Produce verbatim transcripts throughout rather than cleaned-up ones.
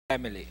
family.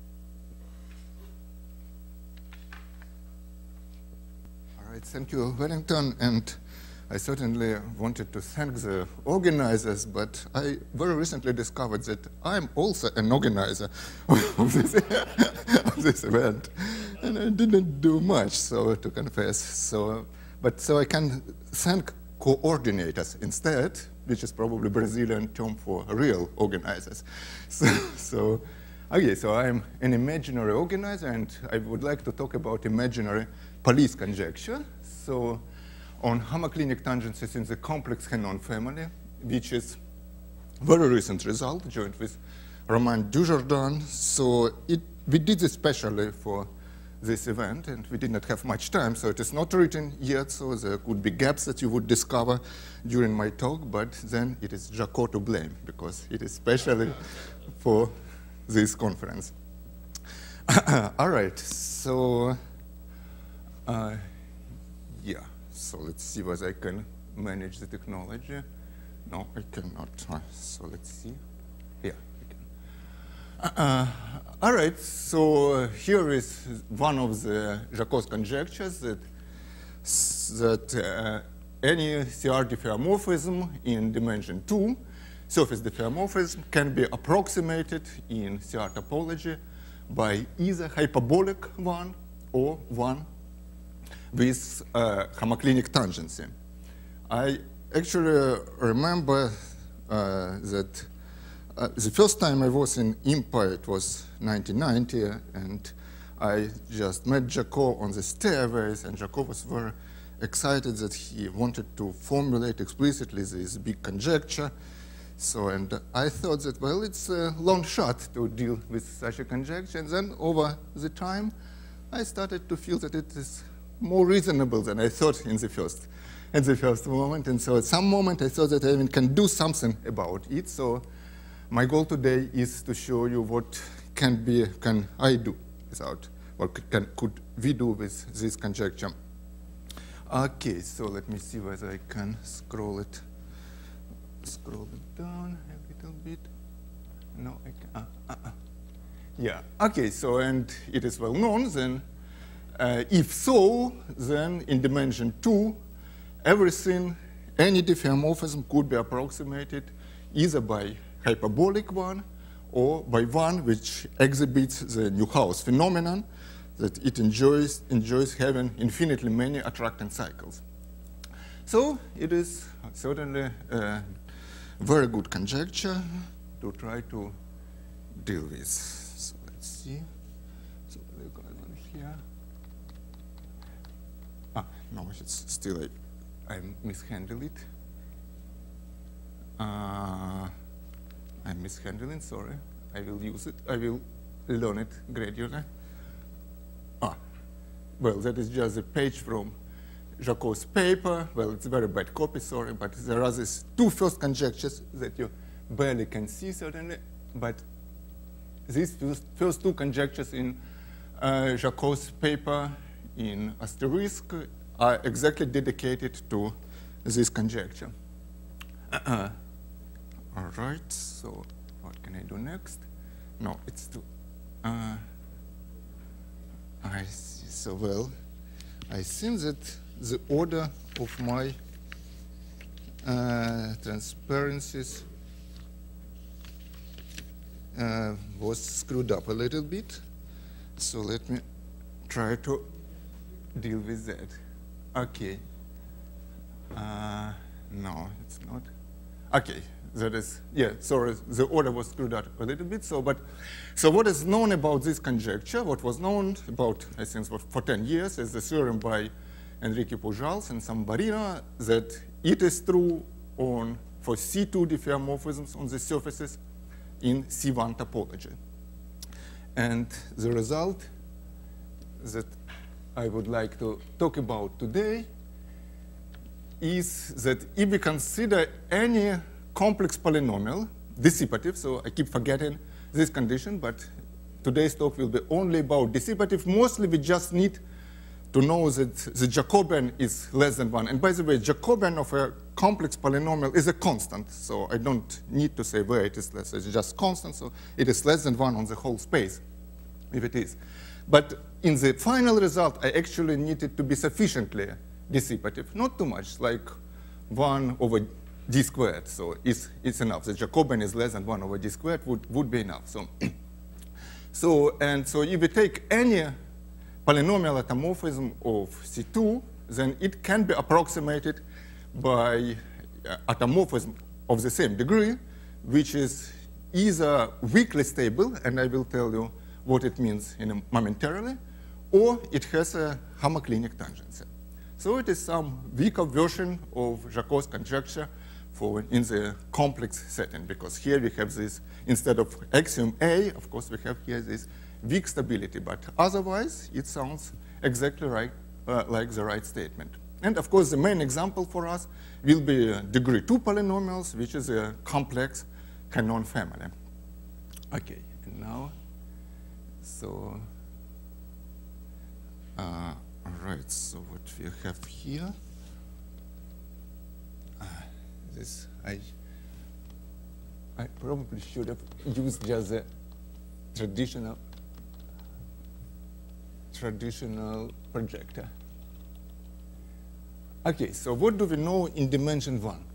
All right, thank you, Welington, and I certainly wanted to thank the organizers, but I very recently discovered that I'm also an organizer of this, of this event, and I didn't do much, so to confess. So, but so I can thank coordinators instead, which is probably Brazilian term for real organizers. So, so okay, so I'm an imaginary organizer, and I would like to talk about imaginary Palis conjecture. So, on homoclinic tangencies in the complex Henon family, which is a very recent result, joined with Romain Dujardin. So it, we did this specially for this event, and we did not have much time, so it is not written yet, so there could be gaps that you would discover during my talk, but then it is Jacob to blame, because it is specially for this conference. All right, so, uh, yeah. So let's see whether I can manage the technology. No, I cannot. Uh, so let's see. Yeah, I can. Uh, all right, so uh, here is one of the Jacob's conjectures that, that uh, any C R diffeomorphism in dimension two, surface diffeomorphism, can be approximated in C R topology by either hyperbolic one or one with uh, homoclinic tangency. I actually remember uh, that uh, the first time I was in I M P A, it was nineteen ninety, and I just met Jacob on the stairways, and Jacob was very excited that he wanted to formulate explicitly this big conjecture. So, and I thought that, well, it's a long shot to deal with such a conjecture, and then over the time, I started to feel that it is more reasonable than I thought in the first, in the first moment. And so at some moment I thought that I even can do something about it. So my goal today is to show you what can be, can I do without, what can, could we do with this conjecture. Okay, so let me see whether I can scroll it, scroll it down a little bit. No, I can, uh, uh, uh. Yeah, okay, so, and it is well known then. Uh, if so, then in dimension two, everything, any diffeomorphism could be approximated either by hyperbolic one or by one which exhibits the Neuhaus phenomenon, that it enjoys, enjoys having infinitely many attractant cycles. So it is certainly a very good conjecture to try to deal with. So let's see. So we're going on here. Ah, no, it's still, I, I mishandle it. Uh, I'm mishandling, sorry. I will use it, I will learn it gradually. Ah, well, that is just a page from Jacob's paper. Well, it's a very bad copy, sorry, but there are these two first conjectures that you barely can see, certainly, but these first two conjectures in uh, Jacob's paper in asterisk are exactly dedicated to this conjecture. Uh-uh. All right, so what can I do next? No, it's to, uh, I see, so well, I think that the order of my uh, transparencies uh, was screwed up a little bit, so let me try to deal with that. Okay. Uh, no, it's not. Okay, that is, yeah, sorry, the order was screwed up a little bit. So, but, so what is known about this conjecture, what was known about, I think, for ten years, is the theorem by Enrique Pujals and Sambarino that it is true on, for C two diffeomorphisms on the surfaces in C one topology. And the result that I would like to talk about today is that if we consider any complex polynomial dissipative, so I keep forgetting this condition, but today's talk will be only about dissipative. Mostly we just need to know that the Jacobian is less than one. And by the way, Jacobian of a complex polynomial is a constant, so I don't need to say where it is less. It's just constant, so it is less than one on the whole space, if it is. But in the final result, I actually need it to be sufficiently dissipative, not too much, like one over d squared, so it's, it's enough. The Jacobian is less than one over d squared would, would be enough. So, so, and so if we take any polynomial automorphism of C two, then it can be approximated by uh, automorphism of the same degree, which is either weakly stable, and I will tell you what it means in a momentarily, or it has a homoclinic tangency. So it is some weaker version of Yoccoz conjecture for in the complex setting, because here we have this, instead of axiom A, of course, we have here this weak stability, but otherwise it sounds exactly right, uh, like the right statement. And of course, the main example for us will be uh, degree two polynomials, which is a complex Henon family. Okay, and now, so, uh, all right, so what we have here, uh, this, I, I probably should have used just the traditional traditional projector. Okay, so what do we know in dimension one?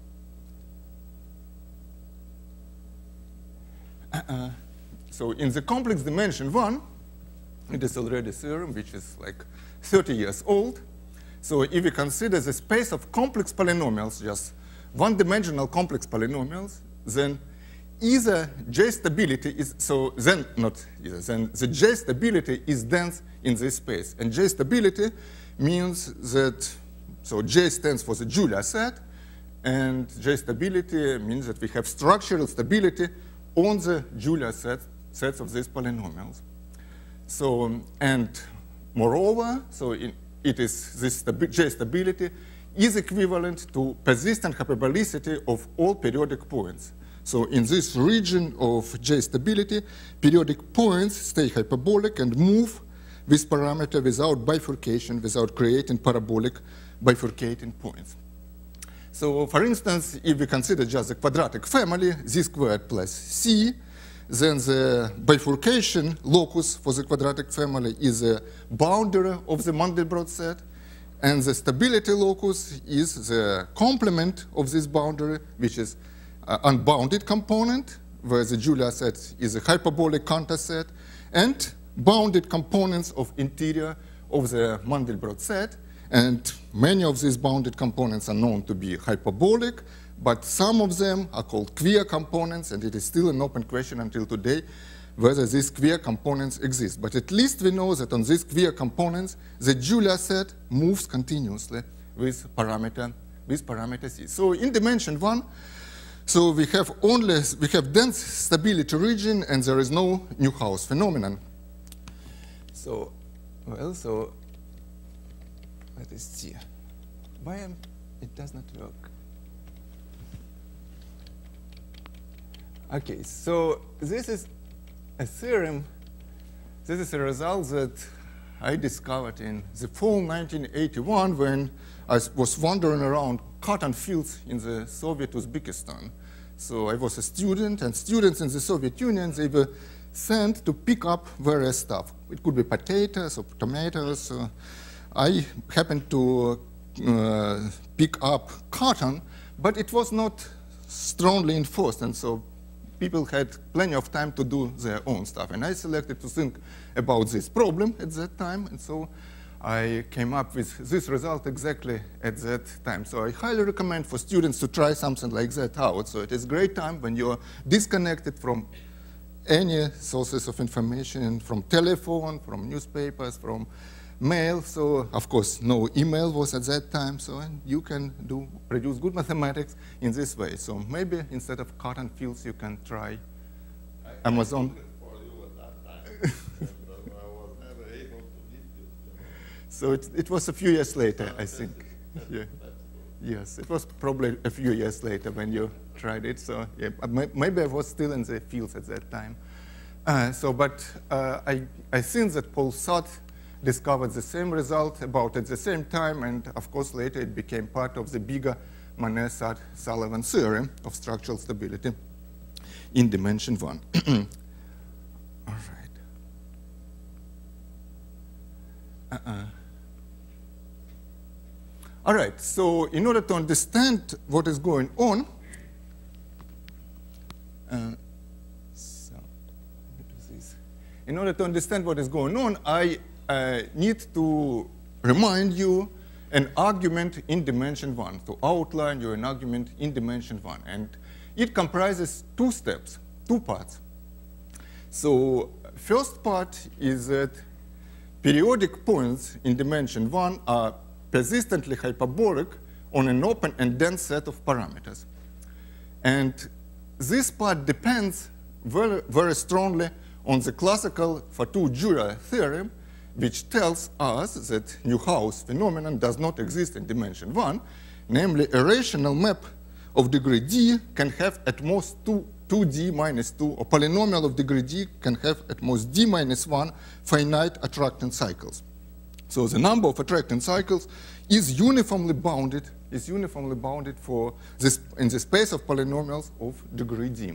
Uh-uh. So in the complex dimension one, it is already a theorem which is like thirty years old. So if we consider the space of complex polynomials, just one-dimensional complex polynomials, then either J stability is, so then, not either, then the J stability is dense in this space. And J stability means that, so J stands for the Julia set, and J stability means that we have structural stability on the Julia set, sets of these polynomials. So, and moreover, so in, it is this stabi J stability is equivalent to persistent hyperbolicity of all periodic points. So in this region of J stability, periodic points stay hyperbolic and move with parameter without bifurcation, without creating parabolic bifurcating points. So for instance, if we consider just the quadratic family, Z squared plus C, then the bifurcation locus for the quadratic family is a boundary of the Mandelbrot set, and the stability locus is the complement of this boundary, which is Uh, unbounded component, where the Julia set is a hyperbolic Cantor set, and bounded components of interior of the Mandelbrot set. And many of these bounded components are known to be hyperbolic, but some of them are called queer components, and it is still an open question until today whether these queer components exist. But at least we know that on these queer components, the Julia set moves continuously with parameter, with parameter C. So in dimension one, so we have only, we have dense stability region, and there is no Newhouse phenomenon. So, well, so let us see. Why am, it does not work? Okay, so this is a theorem. This is a result that I discovered in the fall nineteen eighty-one when I was wandering around cotton fields in the Soviet Uzbekistan. So I was a student, and students in the Soviet Union, they were sent to pick up various stuff. It could be potatoes or tomatoes. Uh, I happened to uh, pick up cotton, but it was not strongly enforced, and so people had plenty of time to do their own stuff. And I selected to think about this problem at that time, and so I came up with this result exactly at that time. So I highly recommend for students to try something like that out. So it is a great time when you're disconnected from any sources of information, from telephone, from newspapers, from mail. So of course, no email was at that time. So you can do produce good mathematics in this way. So maybe instead of cotton fields, you can try I, Amazon. I for you at that time. So it, it was a few years later, I think. Yeah. Yes, it was probably a few years later when you tried it. So yeah, maybe I was still in the fields at that time. Uh, so, but uh, I, I think that Paul thought discovered the same result about at the same time, and of course later it became part of the bigger Monnet-Sullivan theorem of structural stability in dimension one. All right. Uh-uh. All right, so in order to understand what is going on, uh, so, in order to understand what is going on, I uh, need to remind you an argument in dimension one, to outline you an argument in dimension one. And it comprises two steps, two parts. So first part is that periodic points in dimension one are persistently hyperbolic on an open and dense set of parameters. And this part depends very, very strongly on the classical Fatou-Julia theorem, which tells us that Neuhaus phenomenon does not exist in dimension one. Namely, a rational map of degree d can have at most two, two d minus two, or polynomial of degree d can have at most d minus one finite attractant cycles. So the number of attractant cycles is uniformly bounded, is uniformly bounded for this in the space of polynomials of degree d.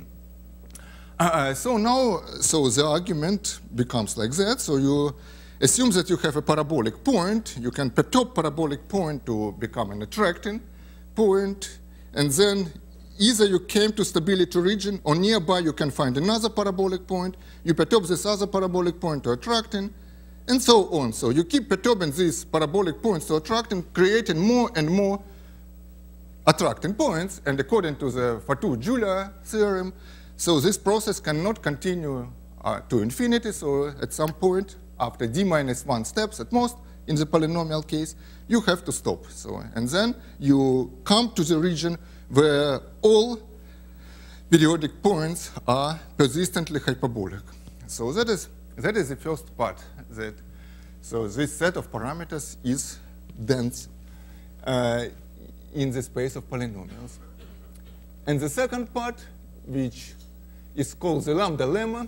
Uh, so now, so the argument becomes like that. So you assume that you have a parabolic point. You can perturb parabolic point to become an attracting point, and then either you came to stability region, or nearby you can find another parabolic point. You perturb this other parabolic point to attracting, and so on. So you keep perturbing these parabolic points to attracting, creating more and more attracting points. And according to the Fatou-Julia theorem, so this process cannot continue uh, to infinity. So at some point, after d minus one steps at most, in the polynomial case, you have to stop. So, and then you come to the region where all periodic points are persistently hyperbolic. So that is, that is the first part. That, so this set of parameters is dense uh, in the space of polynomials. And the second part, which is called the lambda lemma.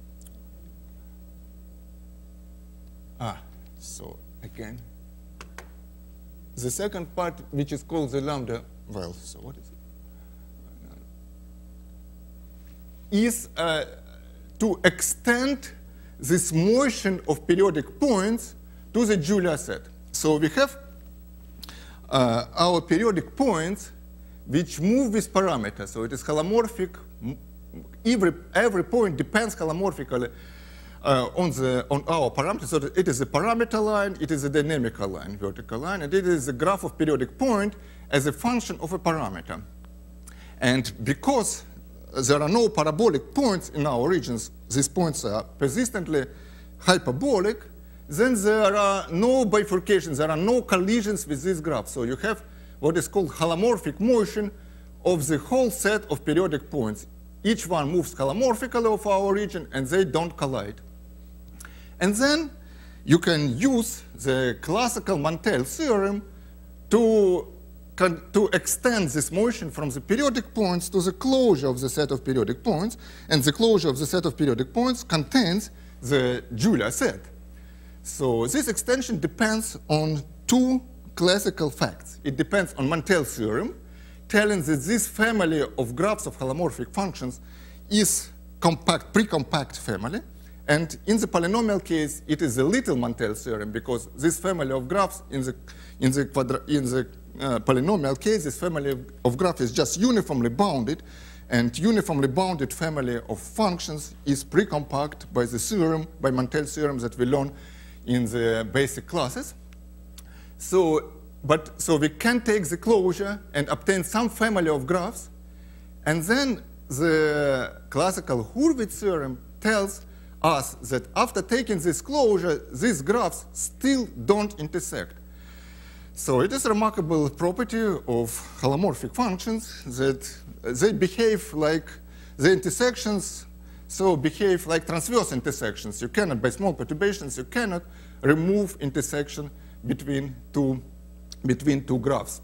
Ah, so again, the second part, which is called the lambda, well, so what is it? Is uh, to extend this motion of periodic points to the Julia set. So we have uh, our periodic points which move with parameters. So it is holomorphic. Every, every point depends holomorphically uh, on, the, on our parameters. So it is a parameter line, it is a dynamical line, vertical line, and it is a graph of periodic point as a function of a parameter. And because there are no parabolic points in our regions, these points are persistently hyperbolic, then there are no bifurcations, there are no collisions with this graph. So you have what is called holomorphic motion of the whole set of periodic points. Each one moves holomorphically of our region, and they don't collide. And then you can use the classical Montel theorem to to extend this motion from the periodic points to the closure of the set of periodic points, and the closure of the set of periodic points contains the Julia set. So this extension depends on two classical facts. It depends on Montel theorem, telling that this family of graphs of holomorphic functions is compact, pre-compact family, and in the polynomial case, it is a little Montel theorem, because this family of graphs in the in the quadra in the Uh, polynomial case, this family of, of graphs is just uniformly bounded, and uniformly bounded family of functions is pre-compact by the theorem, by Montel theorem that we learn in the basic classes. So, but, so we can take the closure and obtain some family of graphs, and then the classical Hurwitz theorem tells us that after taking this closure, these graphs still don't intersect. So it is a remarkable property of holomorphic functions that they behave like the intersections, so behave like transverse intersections. You cannot, by small perturbations, you cannot remove intersection between two, between two graphs.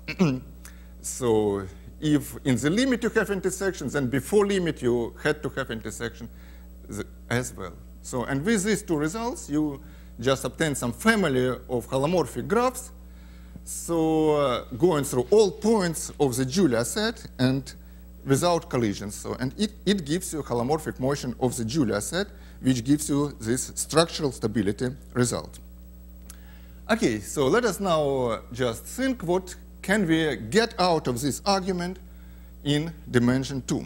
So if in the limit you have intersections, and before limit you had to have intersection as well. So, and with these two results, you just obtain some family of holomorphic graphs, so uh, going through all points of the Julia set and without collisions. So, and it, it gives you a holomorphic motion of the Julia set, which gives you this structural stability result. Okay, so let us now just think what can we get out of this argument in dimension two.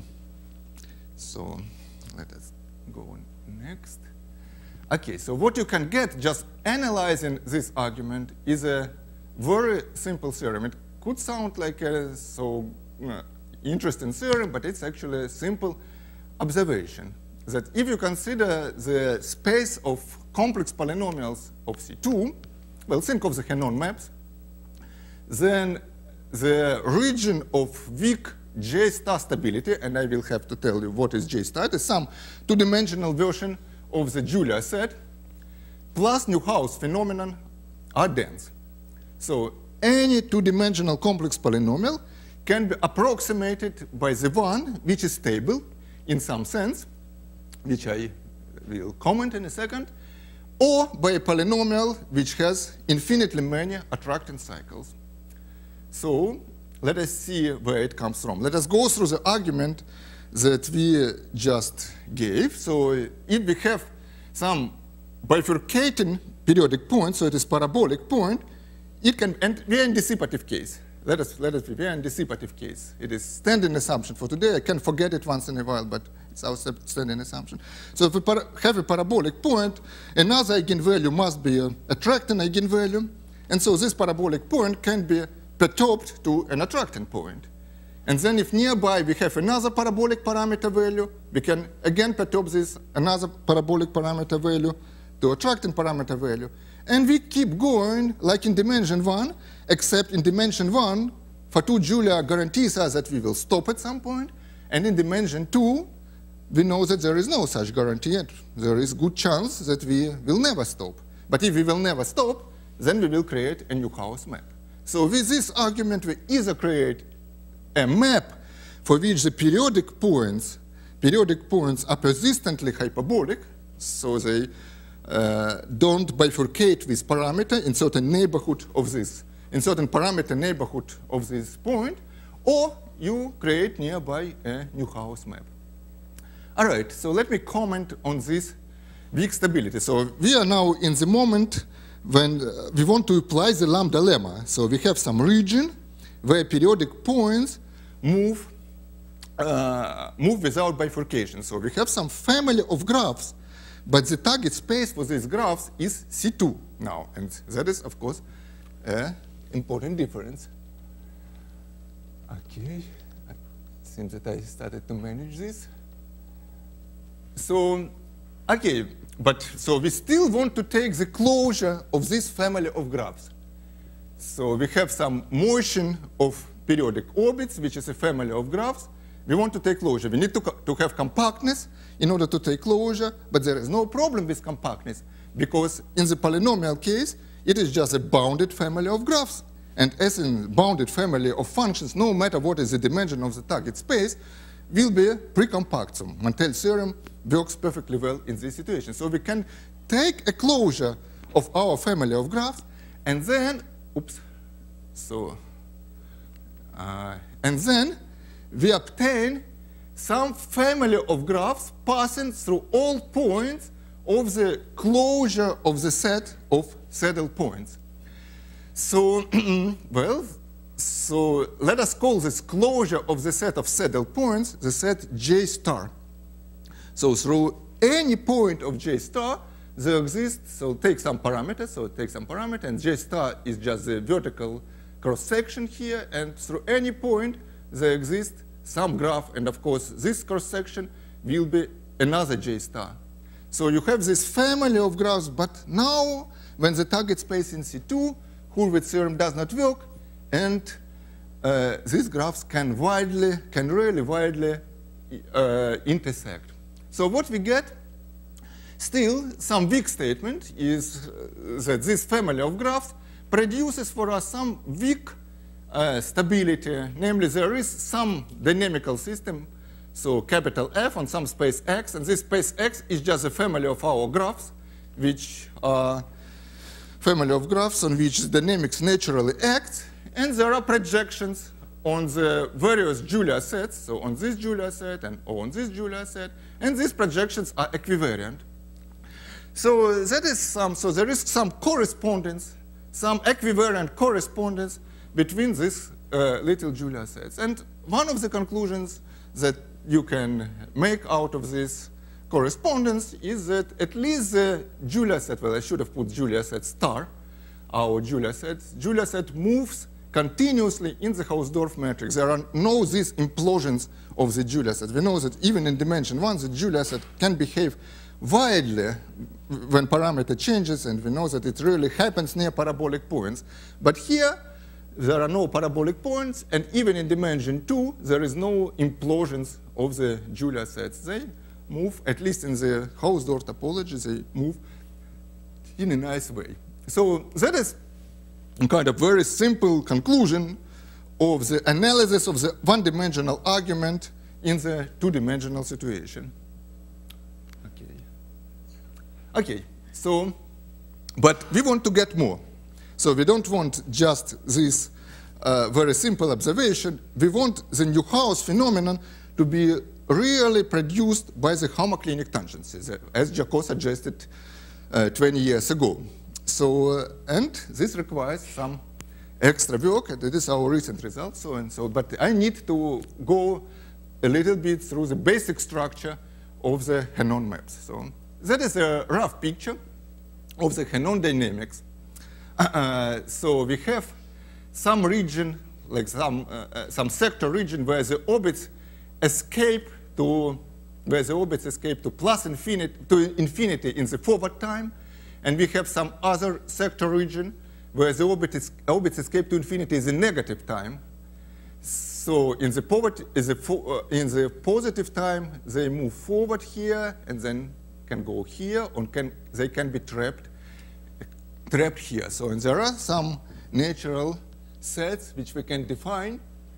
So let us go next. Okay, so what you can get just analyzing this argument is a very simple theorem. It could sound like a so uh, interesting theorem, but it's actually a simple observation that if you consider the space of complex polynomials of C two, well, think of the Henon maps, then the region of weak J star stability, and I will have to tell you what is J star, it is some two-dimensional version of the Julia set, plus Neuhaus phenomenon are dense. So any two-dimensional complex polynomial can be approximated by the one which is stable in some sense, which I will comment in a second, or by a polynomial which has infinitely many attracting cycles. So let us see where it comes from. Let us go through the argument that we just gave. So if we have some bifurcating periodic point, so it is parabolic point, it can, and we are in dissipative case. Let us, let us be, we are in dissipative case. It is standing assumption for today. I can forget it once in a while, but it's our standing assumption. So if we have a parabolic point, another eigenvalue must be an attracting eigenvalue. And so this parabolic point can be perturbed to an attracting point. And then if nearby we have another parabolic parameter value, we can again perturb this another parabolic parameter value to attracting parameter value. And we keep going like in dimension one, except in dimension one, for two Julia guarantees us that we will stop at some point. And in dimension two, we know that there is no such guarantee yet. There is good chance that we will never stop. But if we will never stop, then we will create a Neuhaus map. So with this argument, we either create a map for which the periodic points, periodic points are persistently hyperbolic, so they uh, don't bifurcate with parameter in certain neighborhood of this, in certain parameter neighborhood of this point, or you create nearby a Neuhaus map. All right, so let me comment on this weak stability. So we are now in the moment when uh, we want to apply the lambda lemma. So we have some region where periodic points move, uh, move without bifurcation. So we have some family of graphs, but the target space for these graphs is C two now. And that is, of course, an important difference. Okay, it seems that I started to manage this. So, okay, but so we still want to take the closure of this family of graphs. So we have some motion of periodic orbits, which is a family of graphs. We want to take closure. We need to, to have compactness in order to take closure, but there is no problem with compactness, because in the polynomial case, it is just a bounded family of graphs. And as in bounded family of functions, no matter what is the dimension of the target space, will be pre-compact. So Mantel's theorem works perfectly well in this situation. So we can take a closure of our family of graphs, and then, oops, so, uh, and then we obtain some family of graphs passing through all points of the closure of the set of saddle points. So, well, so let us call this closure of the set of saddle points the set J star. So through any point of J star, there exists, so take some parameter, so take some parameter, and J star is just the vertical cross-section here, and through any point, there exists some graph, and of course, this cross-section will be another J star. So you have this family of graphs, but now, when the target space in C two, Hurwitz theorem does not work, and uh, these graphs can widely, can really widely uh, intersect. So what we get, still, some weak statement is uh, that this family of graphs produces for us some weak uh, stability. Namely, there is some dynamical system, so capital F on some space X, and this space X is just a family of our graphs, which are family of graphs on which dynamics naturally acts, and there are projections on the various Julia sets, so on this Julia set and on this Julia set, and these projections are equivariant. So that is some, so there is some correspondence, some equivariant correspondence between these uh, little Julia sets. And one of the conclusions that you can make out of this correspondence is that at least the Julia set, well, I should have put Julia set star, our Julia set, Julia set moves continuously in the Hausdorff matrix. There are no these implosions of the Julia set. We know that even in dimension one, the Julia set can behave widely when parameter changes, and we know that it really happens near parabolic points. But here, there are no parabolic points, and even in dimension two, there is no implosions of the Julia sets. They move, at least in the Hausdorff topology, they move in a nice way. So that is a kind of very simple conclusion of the analysis of the one-dimensional argument in the two-dimensional situation. Okay. Okay, so, but we want to get more. So we don't want just this uh, very simple observation. We want the Neuhaus phenomenon to be really produced by the homoclinic tangencies, as Yoccoz suggested uh, twenty years ago. So, uh, and this requires some extra work, and it is our recent result, so and so. But I need to go a little bit through the basic structure of the Henon maps. So that is a rough picture of the Henon dynamics. Uh, so we have some region, like some, uh, uh, some sector region where the orbits escape to, where the orbits escape to plus infinity, to infinity in the forward time. And we have some other sector region where the orbit is, orbits escape to infinity is a negative time. So in the, poverty, is a fo uh, in the positive time, they move forward here and then can go here, or can, they can be trapped, trapped here. So and there are some natural sets which we can define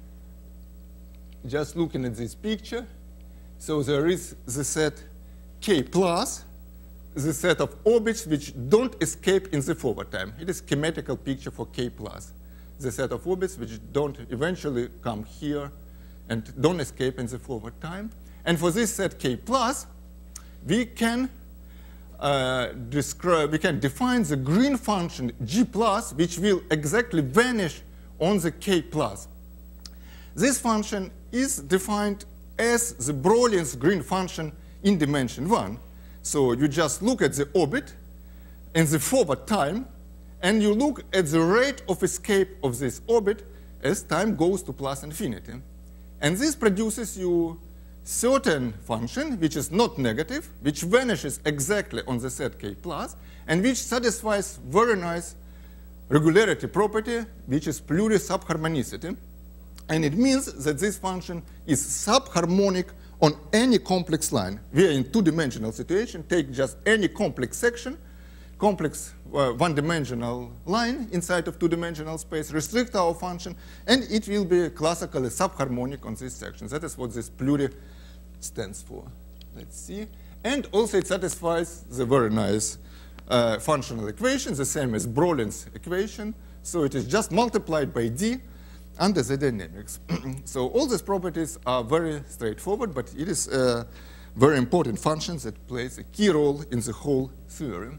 just looking at this picture. So there is the set K plus, the set of orbits which don't escape in the forward time. It is a schematical picture for K plus. The set of orbits which don't eventually come here and don't escape in the forward time. And for this set K plus, we can uh, describe, we can define the green function G plus, which will exactly vanish on the K plus. This function is defined as the Broglie's green function in dimension one. So you just look at the orbit in the forward time, and you look at the rate of escape of this orbit as time goes to plus infinity. And this produces you certain function, which is not negative, which vanishes exactly on the set K plus, and which satisfies very nice regularity property, which is plurisubharmonicity. And it means that this function is subharmonic on any complex line. We are in two-dimensional situation. Take just any complex section, complex uh, one-dimensional line inside of two-dimensional space, restrict our function, and it will be classically subharmonic on this section. That is what this pluri stands for. Let's see. And also it satisfies the very nice uh, functional equation, the same as Broglie's equation. So it is just multiplied by d under the dynamics. So all these properties are very straightforward, but it is a very important function that plays a key role in the whole theory.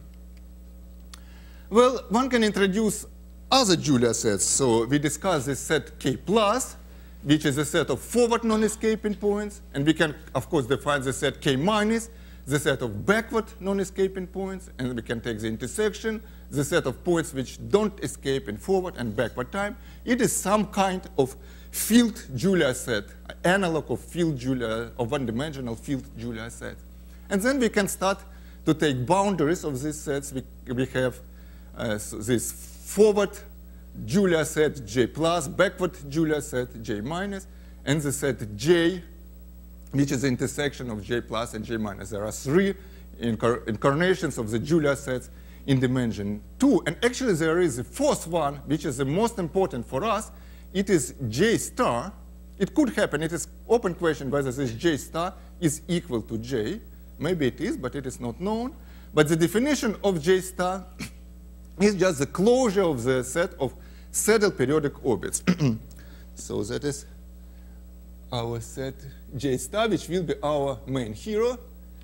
Well, one can introduce other Julia sets. So we discussed this set K plus, which is a set of forward non-escaping points, and we can, of course, define the set K minus, the set of backward non-escaping points, and we can take the intersection, the set of points which don't escape in forward and backward time. It is some kind of field Julia set, analog of field Julia, of one-dimensional field Julia set. And then we can start to take boundaries of these sets. We, we have uh, so this forward Julia set J plus, backward Julia set J minus, and the set J, which is the intersection of J plus and J minus. There are three incar incarnations of the Julia sets in dimension two. And actually there is a fourth one, which is the most important for us. It is J star. It could happen. It is open question whether this J star is equal to J. Maybe it is, but it is not known. But the definition of J star is just the closure of the set of saddle periodic orbits. So that is our set J star, which will be our main hero.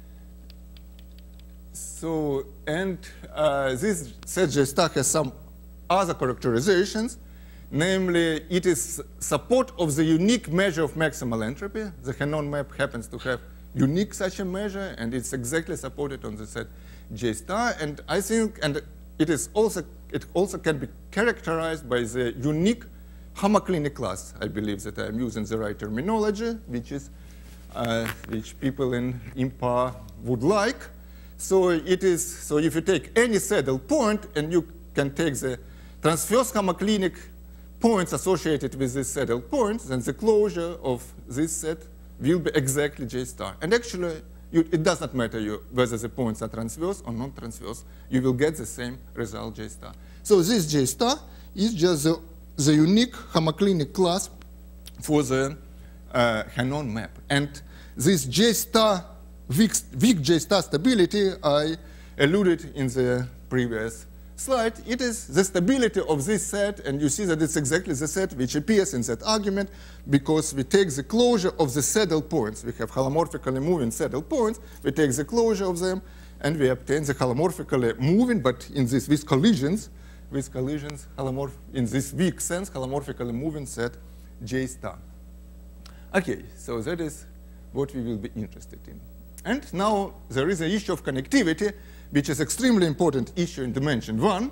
So, and uh, this set J star has some other characterizations. Namely, it is support of the unique measure of maximal entropy. The Henon map happens to have unique such a measure, and it's exactly supported on the set J star. And I think, and it is also, it also can be characterized by the unique homoclinic class. I believe that I'm using the right terminology, which is, uh, which people in IMPA would like. So it is, so if you take any saddle point, and you can take the transverse homoclinic points associated with this saddle point, then the closure of this set will be exactly J star. And actually, you, it does not matter you, whether the points are transverse or non-transverse. You will get the same result J star. So this J star is just the, the unique homoclinic class for the uh, Henon map. And this J star, weak, weak J star stability, I alluded in the previous slide. It is the stability of this set, and you see that it's exactly the set which appears in that argument, because we take the closure of the saddle points. We have holomorphically moving saddle points. We take the closure of them, and we obtain the holomorphically moving, but in this with collisions, with collisions, holomorph in this weak sense, holomorphically moving set J star. Okay, so that is what we will be interested in. And now there is an issue of connectivity, which is extremely important issue in dimension one.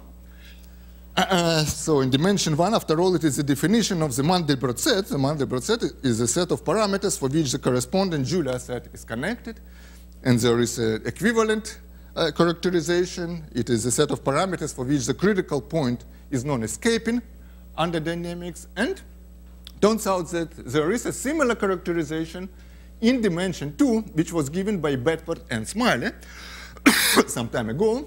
Uh, so in dimension one, after all, it is the definition of the Mandelbrot set. The Mandelbrot set is a set of parameters for which the corresponding Julia set is connected. And there is an equivalent uh, characterization. It is a set of parameters for which the critical point is non-escaping under dynamics. And turns out that there is a similar characterization in dimension two, which was given by Bedford and Smiley some time ago.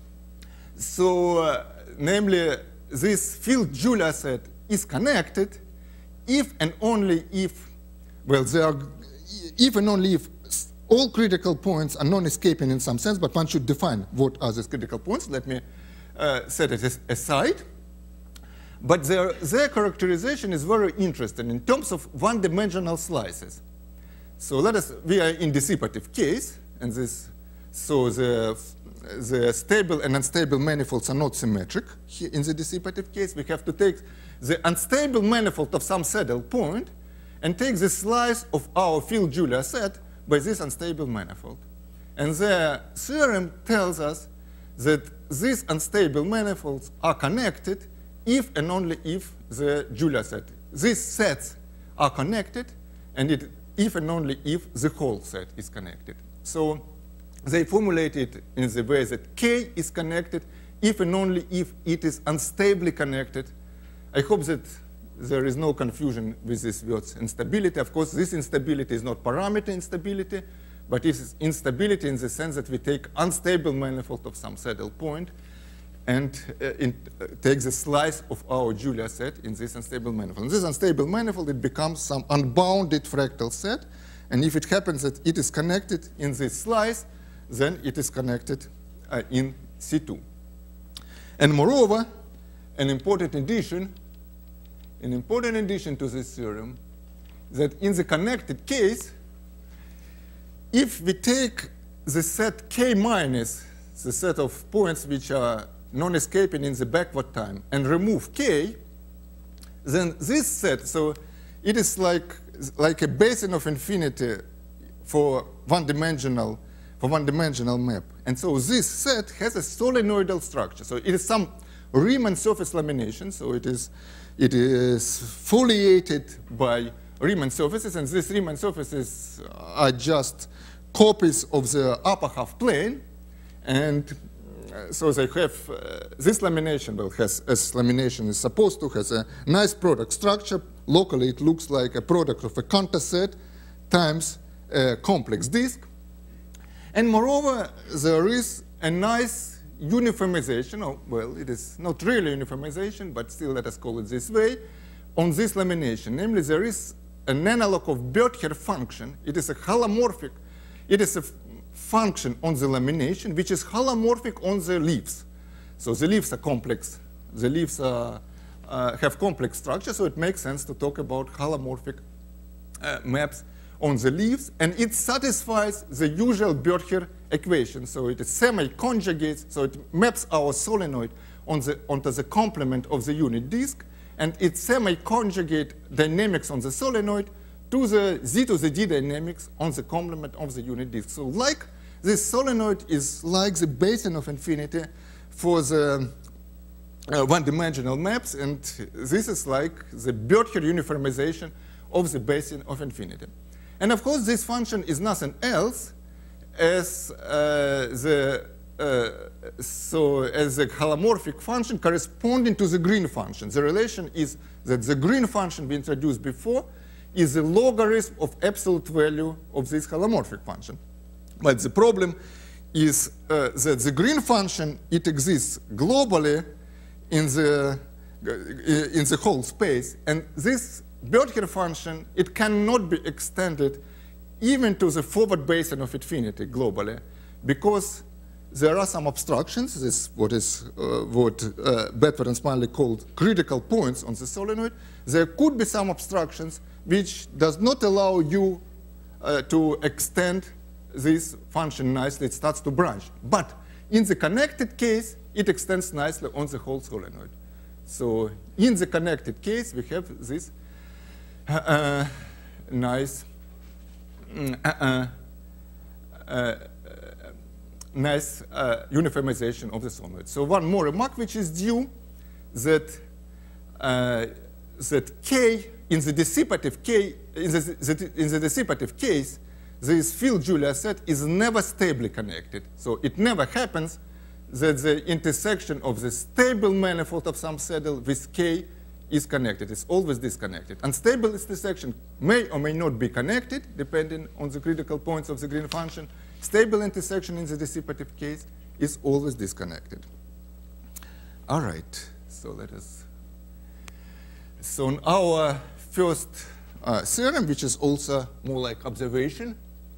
So, uh, namely, this field Julia set is connected if and only if, well, there are, if and only if all critical points are non-escaping in some sense, but one should define what are these critical points. Let me uh, set it aside. But their, their characterization is very interesting in terms of one-dimensional slices. So let us, we are in dissipative case, and this, so the, the stable and unstable manifolds are not symmetric. Here in the dissipative case, we have to take the unstable manifold of some saddle point and take the slice of our field Julia set by this unstable manifold. And the theorem tells us that these unstable manifolds are connected if and only if the Julia set. These sets are connected, and it, if and only if the whole set is connected. So they formulate it in the way that K is connected if and only if it is unstably connected. I hope that there is no confusion with this word instability. Of course, this instability is not parameter instability, but it is instability in the sense that we take unstable manifold of some saddle point and uh, in, uh, take the slice of our Julia set in this unstable manifold. In this unstable manifold, it becomes some unbounded fractal set. And if it happens that it is connected in this slice, then it is connected uh, in C two. And moreover, an important addition, an important addition to this theorem, that in the connected case, if we take the set K minus, the set of points which are non-escaping in the backward time, and remove K, then this set, so it is like, like a basin of infinity for one-dimensional for one-dimensional map. And so this set has a solenoidal structure. So it is some Riemann surface lamination. So it is, it is foliated by Riemann surfaces, and these Riemann surfaces are just copies of the upper half plane. And uh, so they have uh, this lamination, well, has, as lamination is supposed to, has a nice product structure. Locally, it looks like a product of a Cantor set times a complex disk. And moreover, there is a nice uniformization, or, well, it is not really uniformization, but still let us call it this way, on this lamination. Namely, there is an analog of Berger function. It is a holomorphic, it is a function on the lamination, which is holomorphic on the leaves. So the leaves are complex. The leaves are, uh, have complex structure, so it makes sense to talk about holomorphic uh, maps on the leaves, and it satisfies the usual Berger equation. So it is semi-conjugate, so it maps our solenoid on the, onto the complement of the unit disk, and it semi-conjugate dynamics on the solenoid to the z to the d dynamics on the complement of the unit disk. So like this solenoid is like the basin of infinity for the uh, one-dimensional maps, and this is like the Berger uniformization of the basin of infinity. And of course, this function is nothing else as uh, the uh, so as the holomorphic function corresponding to the green function. The relation is that the green function we introduced before is the logarithm of absolute value of this holomorphic function. But the problem is uh, that the green function, it exists globally in the in the whole space, and this Berger function, it cannot be extended even to the forward basin of infinity globally, because there are some obstructions. This is what is uh, what uh, Bedford and Smiley called critical points on the solenoid. There could be some obstructions which does not allow you uh, to extend this function nicely. It starts to branch. But in the connected case, it extends nicely on the whole solenoid. So in the connected case, we have this uh, uh, nice uh, uh, uh, nice uh, uniformization of the solenoid. So one more remark which is due, that uh, that K in the dissipative K in the, the, in the dissipative case, this field Julia set is never stably connected. So it never happens that the intersection of the stable manifold of some saddle with K is connected. It's always disconnected. Unstable intersection may or may not be connected, depending on the critical points of the green function. Stable intersection in the dissipative case is always disconnected. All right, so let us. So in our first uh, theorem, which is also more like observation,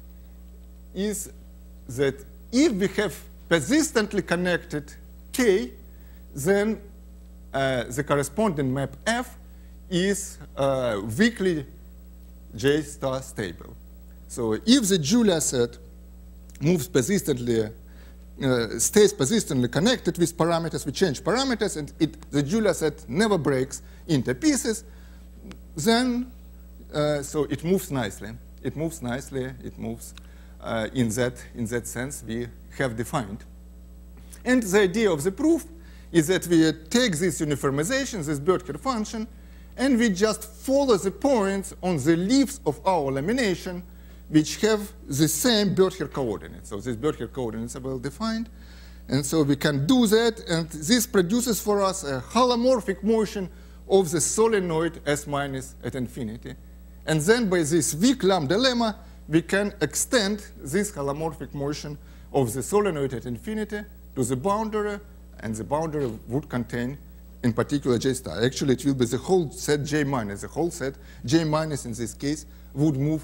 is that if we have persistently connected K, then uh, the corresponding map F is uh, weakly J star stable. So if the Julia set moves persistently, uh, stays persistently connected with parameters, we change parameters, and it, the Julia set never breaks into pieces, then uh, so it moves nicely. It moves nicely. It moves uh, in that in that sense we have defined. And the idea of the proof is that we take this uniformization, this Berger function, and we just follow the points on the leaves of our lamination which have the same Berger coordinates. So these Berger coordinates are well defined. And so we can do that, and this produces for us a holomorphic motion of the solenoid S minus at infinity. And then by this weak lambda lemma, we can extend this holomorphic motion of the solenoid at infinity to the boundary, and the boundary would contain, in particular, J star. Actually, it will be the whole set J minus. The whole set J minus, in this case, would move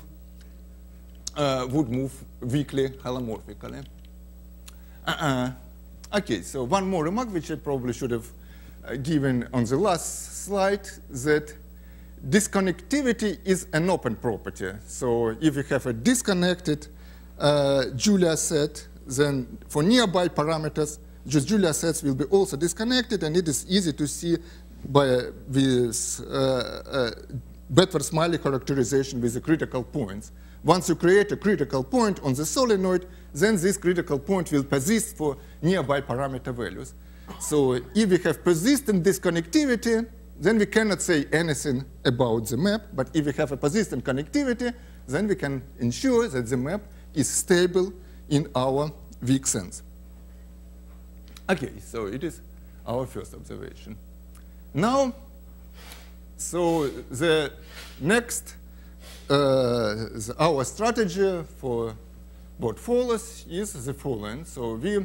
uh, would move weakly holomorphically. Uh-uh. Okay, so one more remark, which I probably should have uh, given on the last slide, that disconnectivity is an open property. So if you have a disconnected uh, Julia set, then for nearby parameters, just Julia sets will be also disconnected, and it is easy to see by this uh, uh, Bedford-Smiley characterization with the critical points. Once you create a critical point on the solenoid, then this critical point will persist for nearby parameter values. So if we have persistent disconnectivity, then we cannot say anything about the map. But if we have a persistent connectivity, then we can ensure that the map is stable in our weak sense. Okay, so it is our first observation. Now, so the next, uh, the, our strategy for what follows is the following. So we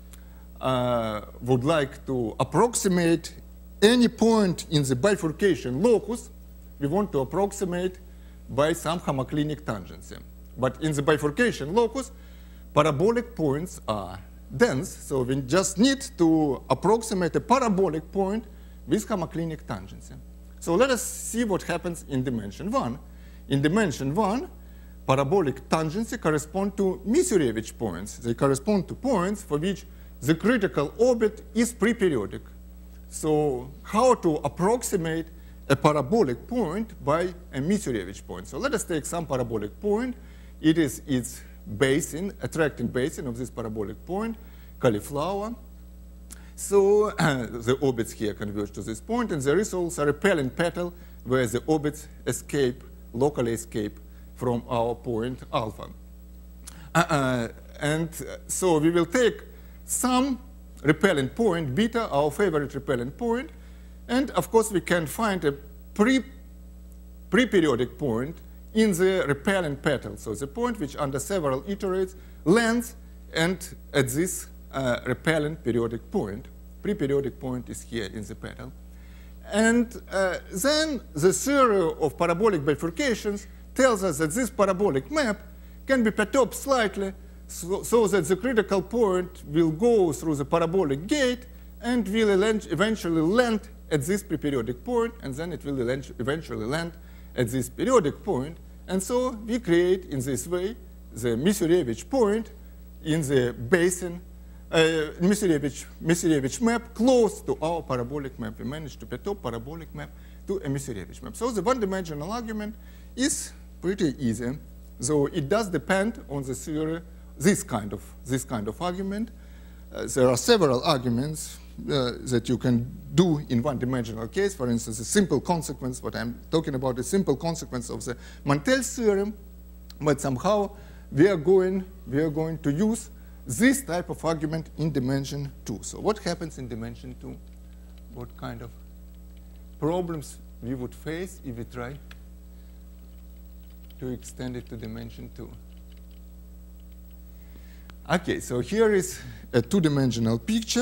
uh, would like to approximate any point in the bifurcation locus. We want to approximate by some homoclinic tangency. But in the bifurcation locus, parabolic points are dense, so we just need to approximate a parabolic point with homoclinic tangency. So let us see what happens in dimension one. In dimension one, parabolic tangency correspond to Misurevich points. They correspond to points for which the critical orbit is pre-periodic. So how to approximate a parabolic point by a Misurevich point? So let us take some parabolic point. It is its basin, attracting basin of this parabolic point, cauliflower. So uh, the orbits here converge to this point, and there is also a repelling petal where the orbits escape, locally escape from our point alpha. Uh, uh, and so we will take some repelling point, beta, our favorite repelling point, and of course we can find a pre, pre-periodic point in the repelling petal. So the point which under several iterates lands and at this uh, repelling periodic point. Pre-periodic point is here in the petal. And uh, then the theory of parabolic bifurcations tells us that this parabolic map can be perturbed slightly so, so that the critical point will go through the parabolic gate and will eventually land at this pre-periodic point, and then it will eventually land at this periodic point. And so we create, in this way, the Misurevich point in the basin, uh, Misurevich, Misurevich map close to our parabolic map. We managed to perturb parabolic map to a Misurevich map. So the one-dimensional argument is pretty easy, though it does depend on the theory, this kind of, this kind of argument. Uh, there are several arguments uh, that you can do in one-dimensional case. For instance, a simple consequence, what I'm talking about, a simple consequence of the Mantel's theorem, but somehow we are going, we are going to use this type of argument in dimension two. So what happens in dimension two? What kind of problems we would face if we try to extend it to dimension two? Okay, so here is a two-dimensional picture.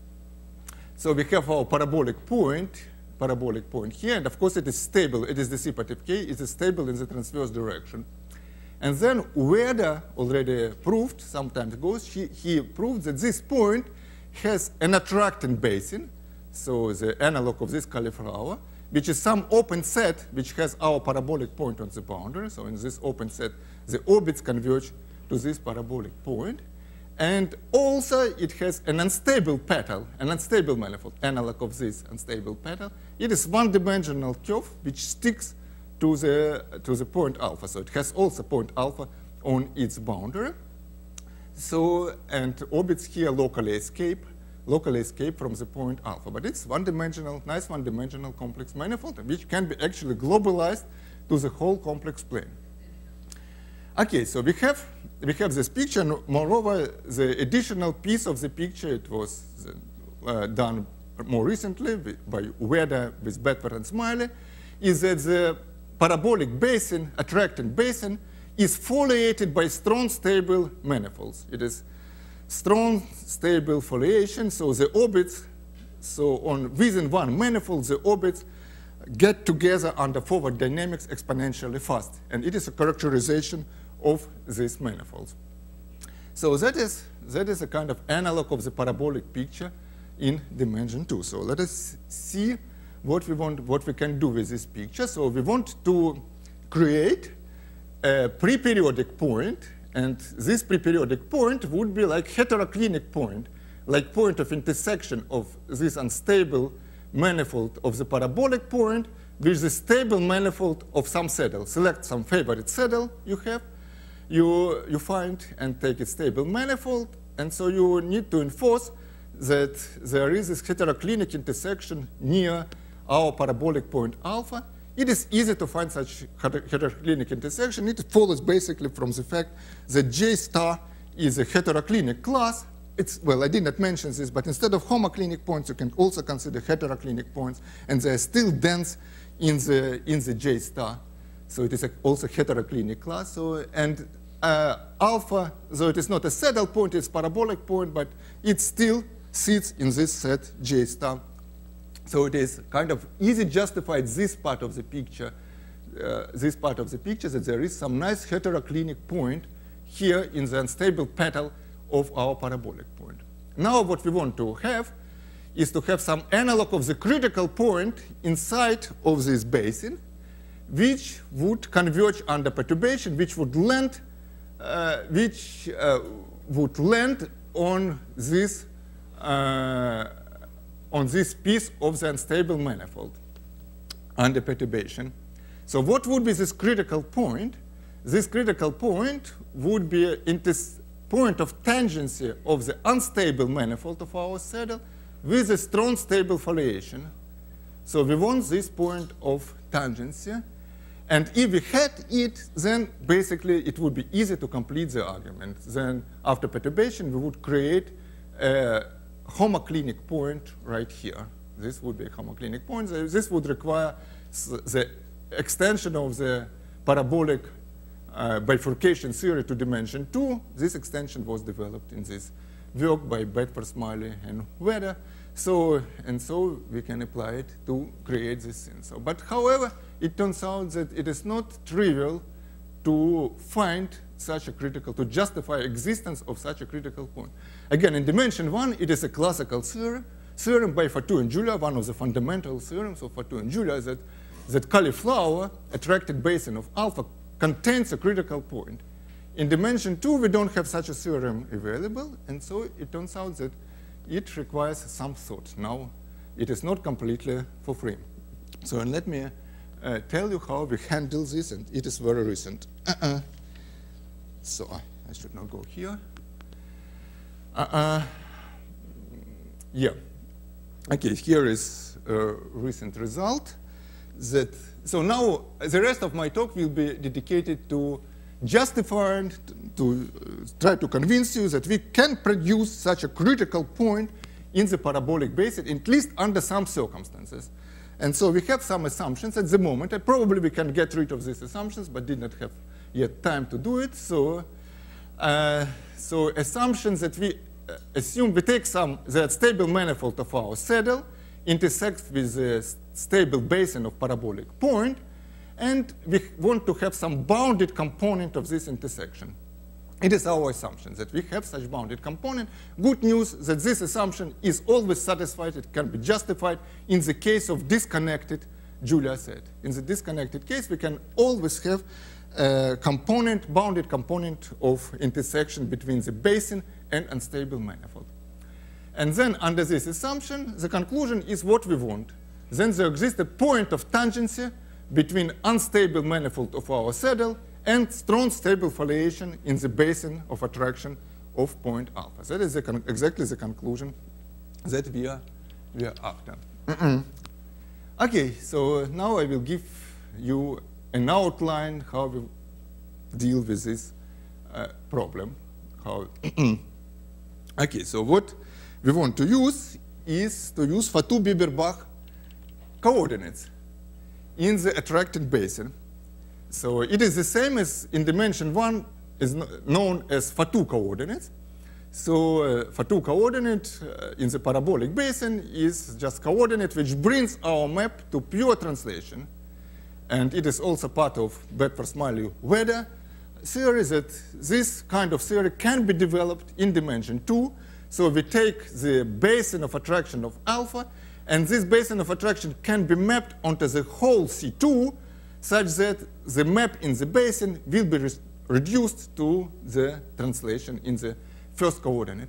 So we have our parabolic point, parabolic point here, and of course it is stable. It is dissipative K. It is stable in the transverse direction. And then Werder already proved some time ago, he, he proved that this point has an attracting basin, so the analog of this cauliflower, which is some open set which has our parabolic point on the boundary. So in this open set, the orbits converge to this parabolic point. And also it has an unstable petal, an unstable manifold, analog of this unstable petal. It is one-dimensional curve which sticks to the, to the point alpha. So it has also point alpha on its boundary. So, and orbits here locally escape, locally escape from the point alpha. But it's one-dimensional, nice one-dimensional complex manifold, which can be actually globalized to the whole complex plane. Okay, so we have, we have this picture. And moreover, the additional piece of the picture, it was uh, done more recently by Werder with Bedford and Smiley, is that the parabolic basin, attracting basin, is foliated by strong stable manifolds. It is strong stable foliation, so the orbits, so on within one manifold, the orbits get together under forward dynamics exponentially fast. And it is a characterization of these manifolds. So that is, that is a kind of analog of the parabolic picture in dimension two. So let us see what we want, what we can do with this picture. So we want to create a pre-periodic point, and this pre-periodic point would be like heteroclinic point, like point of intersection of this unstable manifold of the parabolic point with the stable manifold of some saddle. Select some favorite saddle you have, you, you find and take a stable manifold, and so you need to enforce that there is this heteroclinic intersection near our parabolic point alpha. It is easy to find such heteroclinic intersection. It follows basically from the fact that J star is a heteroclinic class. It's, well, I did not mention this, but instead of homoclinic points, you can also consider heteroclinic points, and they are still dense in the, in the J star. So it is a, also heteroclinic class. So, and uh, alpha, though it is not a saddle point, it's parabolic point, but it still sits in this set J star. So it is kind of easy justified this part of the picture, uh, this part of the picture, that there is some nice heteroclinic point here in the unstable petal of our parabolic point. Now what we want to have is to have some analog of the critical point inside of this basin, which would converge under perturbation, which would land, uh, which uh, would land on this uh, on this piece of the unstable manifold under perturbation. So what would be this critical point? This critical point would be in this point of tangency of the unstable manifold of our saddle with a strong stable foliation. So we want this point of tangency. And if we had it, then basically it would be easy to complete the argument. Then after perturbation, we would create a homoclinic point right here. This would be a homoclinic point. This would require the extension of the parabolic uh, bifurcation theory to dimension two. This extension was developed in this work by Bedford, Smiley, and Wedder. So, and so we can apply it to create this thing. So, but however, it turns out that it is not trivial to find such a critical, to justify existence of such a critical point. Again, in dimension one, it is a classical theorem, theorem by Fatou and Julia, one of the fundamental theorems of Fatou and Julia, that, that cauliflower, attracted basin of alpha, contains a critical point. In dimension two, we don't have such a theorem available, and so it turns out that it requires some thought. Now, it is not completely for free. So, and let me uh, tell you how we handle this, and it is very recent. Uh-uh. So, uh, I should not go here. Uh-uh. Yeah. Okay, here is a recent result. That, so now, the rest of my talk will be dedicated to justifying, to uh, try to convince you that we can produce such a critical point in the parabolic basin, at least under some circumstances. And so we have some assumptions at the moment, and probably we can get rid of these assumptions, but did not have yet time to do it. So, uh, so assumptions that we uh, assume, we take some, the stable manifold of our saddle intersects with the stable basin of parabolic point, and we want to have some bounded component of this intersection. It is our assumption that we have such bounded component. Good news that this assumption is always satisfied. It can be justified in the case of disconnected Julia set. In the disconnected case, we can always have a component, bounded component of intersection between the basin and unstable manifold. And then under this assumption, the conclusion is what we want. Then there exists a point of tangency between unstable manifold of our saddle and strong stable foliation in the basin of attraction of point alpha. That is the exactly the conclusion that we are, we are after. Mm-mm. Okay, so now I will give you an outline how we deal with this uh, problem. How okay, so what we want to use is to use Fatou-Bieberbach coordinates in the attracted basin. So it is the same as in dimension one is known as Fatou coordinates. So uh, Fatou coordinate uh, in the parabolic basin is just coordinate which brings our map to pure translation. And it is also part of Bedford-Smiley-Wedder theory that this kind of theory can be developed in dimension two. So we take the basin of attraction of alpha, and this basin of attraction can be mapped onto the whole C two, such that the map in the basin will be re reduced to the translation in the first coordinate.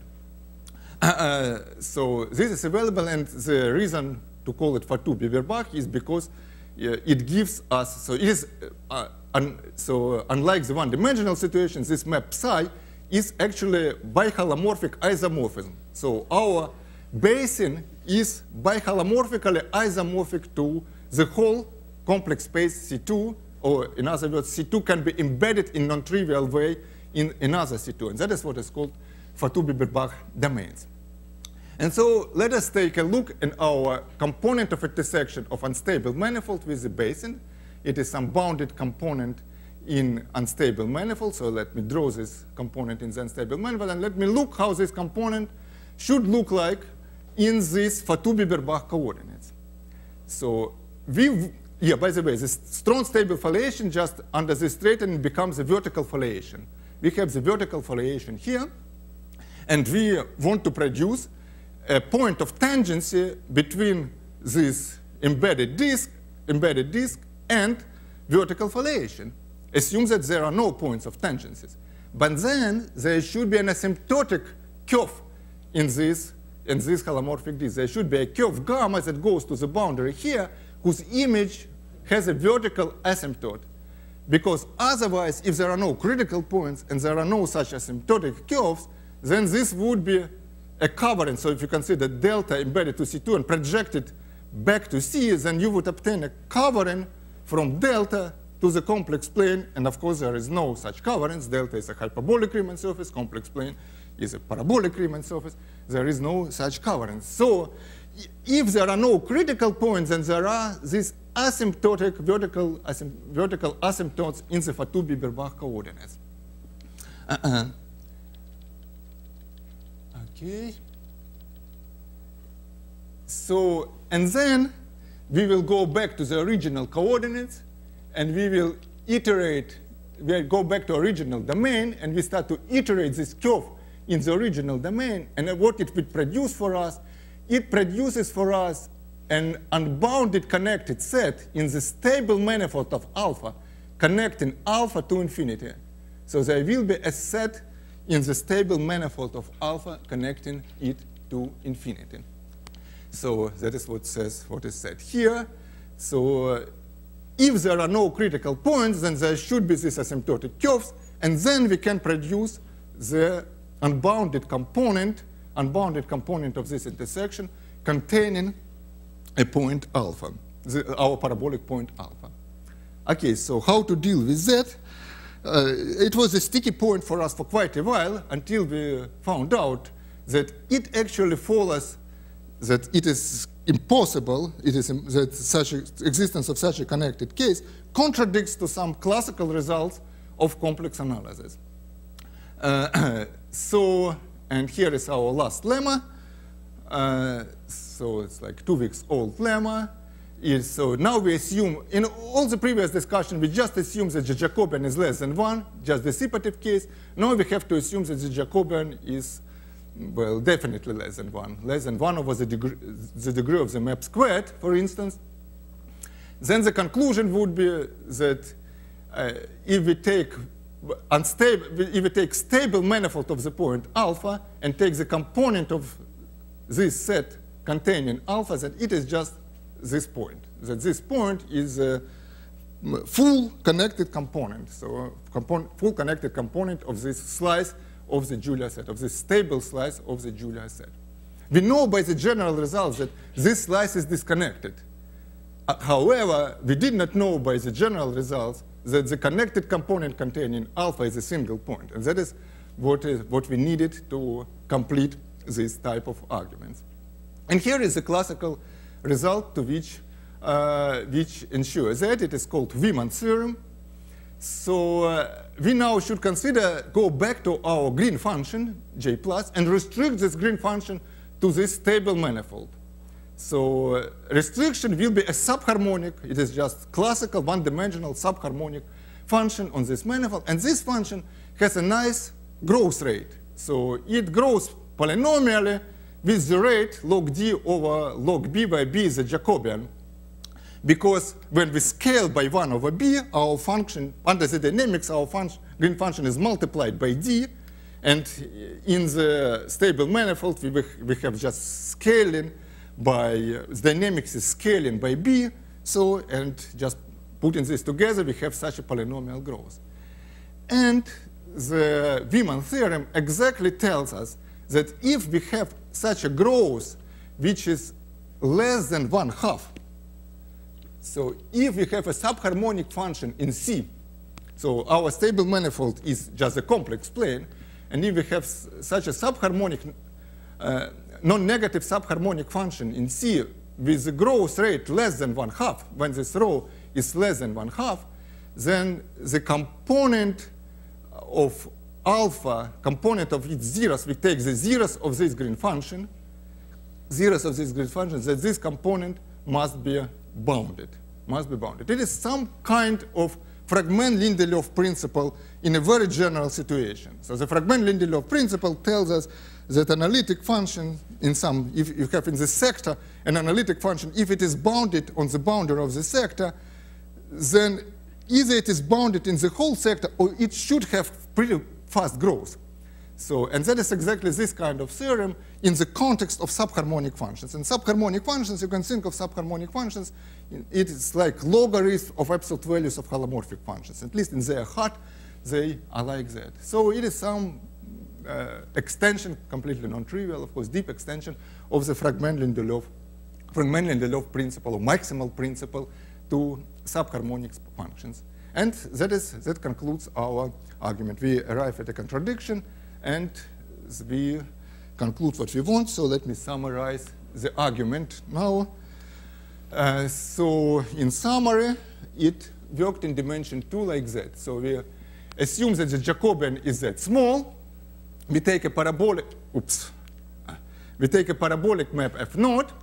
Uh, so this is available, and the reason to call it Fatou-Bieberbach is because uh, it gives us, so it is, uh, un, so unlike the one-dimensional situation, this map psi is actually biholomorphic isomorphism. So our basin is biholomorphically isomorphic to the whole complex space C two, or in other words, C two can be embedded in non-trivial way in another C two, and that is what is called Fatou-Bieberbach domains. And so let us take a look at our component of intersection of unstable manifold with the basin. It is some bounded component in unstable manifold, so let me draw this component in the unstable manifold, and let me look how this component should look like in these Fatou-Bieberbach coordinates. So we, yeah, by the way, this strong stable foliation just under this straightening becomes a vertical foliation. We have the vertical foliation here, And we want to produce a point of tangency between this embedded disk, embedded disk and vertical foliation. Assume that there are no points of tangencies. But then there should be an asymptotic curve in this, in this holomorphic disk. There should be a curve gamma that goes to the boundary here, whose image has a vertical asymptote. Because otherwise, if there are no critical points and there are no such asymptotic curves, then this would be a covariance. So if you consider delta embedded to C two and project it back to C, then you would obtain a covariance from delta to the complex plane. And of course, there is no such covariance. Delta is a hyperbolic Riemann surface. Complex plane is a parabolic Riemann surface. There is no such covariance. So if there are no critical points, then there are these asymptotic vertical, asym vertical asymptotes in the Fatou-Bieberbach coordinates. Uh-uh. Okay. So, and then we will go back to the original coordinates, and we will iterate, we'll go back to original domain, and we start to iterate this curve in the original domain. And what it would produce for us, it produces for us an unbounded connected set in the stable manifold of alpha, connecting alpha to infinity. So there will be a set in the stable manifold of alpha connecting it to infinity. So that is what says what is said here. So uh, if there are no critical points, then there should be these asymptotic curves, and then we can produce the unbounded component, unbounded component of this intersection containing a point alpha, the, our parabolic point alpha. Okay, so how to deal with that? Uh, it was a sticky point for us for quite a while until we found out that it actually follows that it is impossible, it is im that such a, existence of such a connected case contradicts to some classical results of complex analysis. Uh, so, and here is our last lemma. Uh, so it's like two weeks old lemma. Is, so now we assume, in all the previous discussion, we just assume that the Jacobian is less than one, just the dissipative case. Now we have to assume that the Jacobian is, well, definitely less than one. Less than one over the degree, the degree of the map squared, for instance. Then the conclusion would be that uh, if we take unstable, if we take stable manifold of the point alpha and take the component of this set containing alpha, that it is just this point, that this point is a full connected component, so component, full connected component of this slice of the Julia set, of this stable slice of the Julia set. We know by the general results that this slice is disconnected. Uh, however, we did not know by the general results that the connected component containing alpha is a single point, and that is what, is, what we needed to complete this type of arguments. And here is the classical result to which, uh, which ensures that. It is called Wiemann's theorem. So uh, we now should consider, go back to our green function, J plus, and restrict this green function to this stable manifold. So uh, restriction will be a subharmonic. It is just classical one-dimensional subharmonic function on this manifold. And this function has a nice growth rate. So it grows polynomially with the rate log d over log b, where b is a Jacobian. Because when we scale by one over b, our function, under the dynamics, our function, green function is multiplied by d. And in the stable manifold, we, we have just scaling by, uh, dynamics is scaling by b. So, and just putting this together, we have such a polynomial growth. And the Wiemann theorem exactly tells us that if we have such a growth which is less than one half, so if we have a subharmonic function in C, so our stable manifold is just a complex plane, and if we have such a subharmonic, uh, non-negative subharmonic function in C with a growth rate less than one half, when this rho is less than one half, then the component of alpha, component of its zeros, we take the zeros of this green function, zeros of this green function, that this component must be bounded, must be bounded. It is some kind of Fragment-Lindelöf principle in a very general situation. So the Fragment-Lindelöf principle tells us that analytic function in some, if you have in the sector an analytic function, if it is bounded on the boundary of the sector, then either it is bounded in the whole sector or it should have pretty fast growth. So, and that is exactly this kind of theorem in the context of subharmonic functions. And subharmonic functions, you can think of subharmonic functions, it is like logarithms of absolute values of holomorphic functions. At least in their heart, they are like that. So it is some uh, extension, completely non-trivial, of course, deep extension of the Fragment-Lindelöf Fragment-Lindelöf principle or maximal principle to subharmonic functions. And that, is, that concludes our argument. We arrive at a contradiction, and we conclude what we want. So let me summarize the argument now. Uh, so in summary, it worked in dimension two like that. So we assume that the Jacobian is that small. We take a parabolic, oops, we take a parabolic map F naught,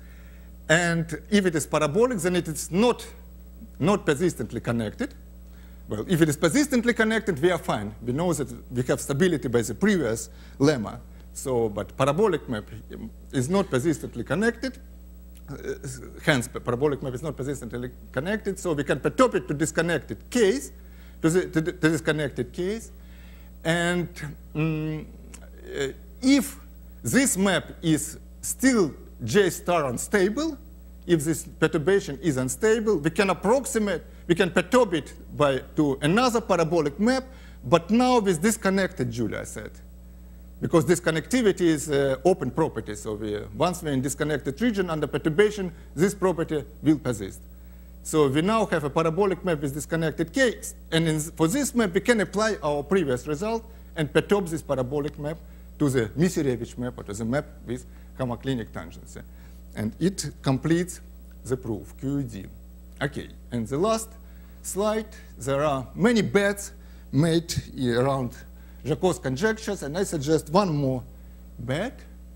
and if it is parabolic, then it is not, not persistently connected. Well, if it is persistently connected, we are fine. We know that we have stability by the previous lemma. So, but parabolic map is not persistently connected. Uh, hence, parabolic map is not persistently connected. So we can perturb it to disconnected case, to the, to the to disconnected case. And um, uh, if this map is still J star unstable, if this perturbation is unstable, we can approximate, we can perturb it by, to another parabolic map, but now with disconnected Julia set. Because disconnectivity is an uh, open property. So we, once we're in disconnected region under perturbation, this property will persist. So we now have a parabolic map with disconnected case. And in, for this map, we can apply our previous result and perturb this parabolic map to the Misirevich map or to the map with homoclinic tangency. And it completes the proof, Q E D. OK, and the last slide, there are many bets made around Yoccoz conjectures, and I suggest one more bet.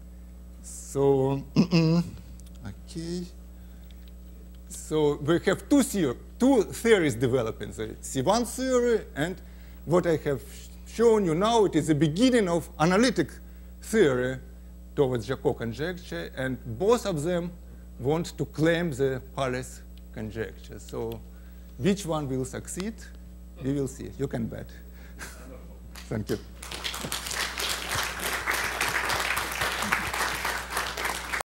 So, OK. So we have two, theor two theories developing, the C one theory, and what I have shown you now, it is the beginning of analytic theory towards Yoccoz conjecture, and both of them want to claim the Palis conjecture. So which one will succeed? We will see. You can bet. Thank you.